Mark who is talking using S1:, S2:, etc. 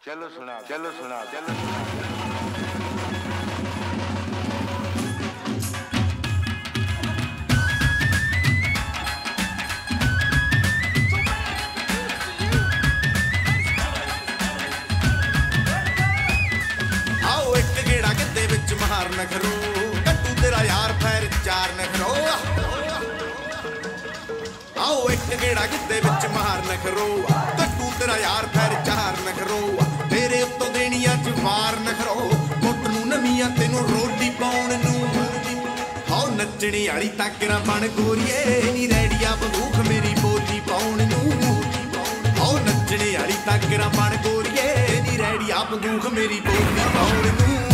S1: चलो सुना चलो सुना चलो सुना
S2: आओ एक गेड़ा गिद्दे विच मार नखरो कट्टू तेरा यार पैर चार नखरो आओ एक गेड़ा गिद्दे विच मार नखरो कट्टू तेरा यार पैर चार नखरो तेरे उत्तों देनियां च वार नखरो मुੱਠ ਨੂੰ ਨਵੀਆਂ ਤੈਨੂੰ ਰੋਲੀ ਪਾਉਣ ਨੂੰ आओ नचने वाली ताकरा बन गोरीए नी रैडिया बंदूक मेरी बोली पाउण नूं आओ नचने वाली ताकरा बन गोरीए नी रैडिया बंदूक मेरी बोली पाउण नूं।